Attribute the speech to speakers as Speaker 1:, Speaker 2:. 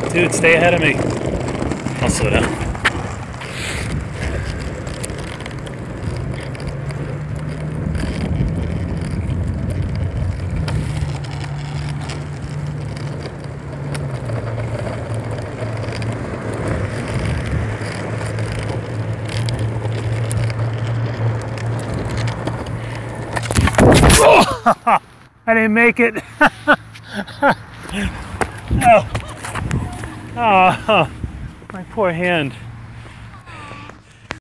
Speaker 1: Dude, stay ahead of me. I'll slow down. Oh, I didn't make it. Oh. Oh, my poor hand.